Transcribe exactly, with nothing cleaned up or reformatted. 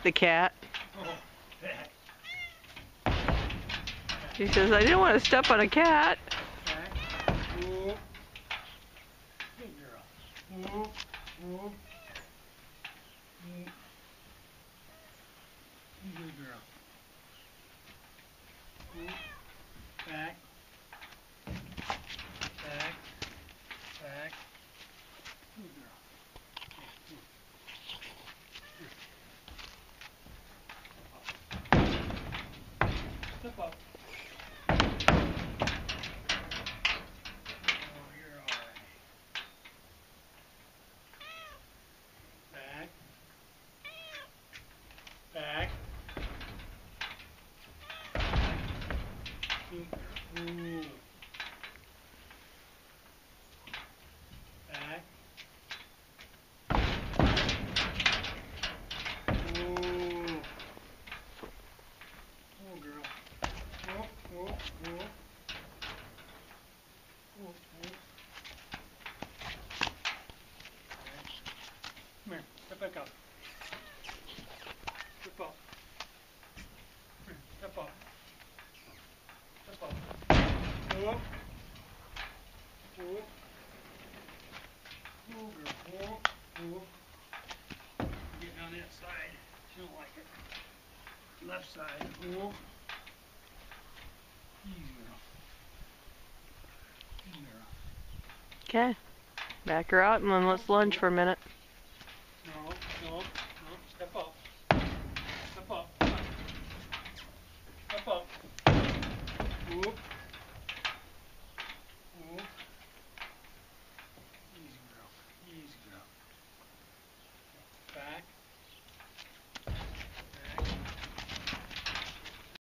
the cat. Oh, back. He says, I didn't want to step on a cat. Back. Whoop. Good girl. Whoop. Whoop. Whoop. Good girl. Whoop. Back. Back. Back. Good girl. Step up. Oh, you're all right. Back. Back. Ooh. Back. Ooh. Oh, girl. Whoop, whoop, whoop. Whoop, whoop. Come here. Step back up. Step up. Come here. Step up. Step up. Whoop. Whoop. Oh, girl. Whoop. Whoop. Get on that side. She don't like it. Left side. Whoop. Easy, girl. Easy, girl. Okay. Back her out and then let's lunge for a minute. No, no, no. Step up. Step up. Step up. Whoop.